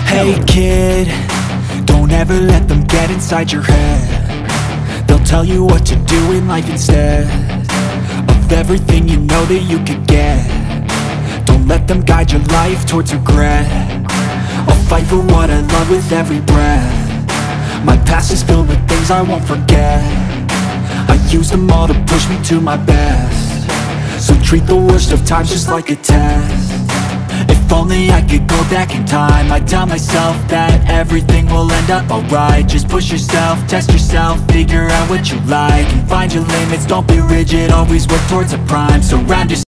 Hey kid, don't ever let them get inside your head. They'll tell you what to do in life instead of everything you know that you could get. Don't let them guide your life towards regret. I'll fight for what I love with every breath. My past is filled with things I won't forget. I use them all to push me to my best. So treat the worst of times just like a test. If only I could go back in time, I'd tell myself that everything will end up alright. Just push yourself, test yourself, figure out what you like, and find your limits, don't be rigid, always work towards a prime. Surround yourself